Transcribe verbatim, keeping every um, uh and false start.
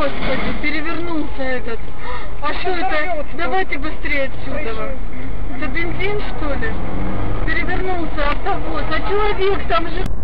Господи, перевернулся этот. А что это? Давайте быстрее отсюда. Это бензин, что ли? Перевернулся автовоз. А человек там же...